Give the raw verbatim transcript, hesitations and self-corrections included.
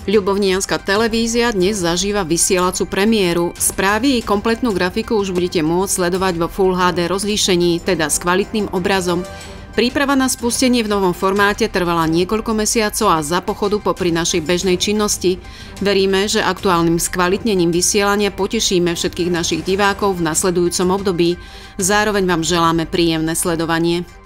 Ľubovnianska televízia dnes zažíva vysielacú premiéru. Správy i kompletnú grafiku už budete môcť sledovať vo Full há dé rozlíšení, teda s kvalitným obrazom. Príprava na spustenie v novom formáte trvala niekoľko mesiacov a za pochodu popri našej bežnej činnosti. Veríme, že aktuálnym skvalitnením vysielania potešíme všetkých našich divákov v nasledujúcom období. Zároveň vám želáme príjemné sledovanie.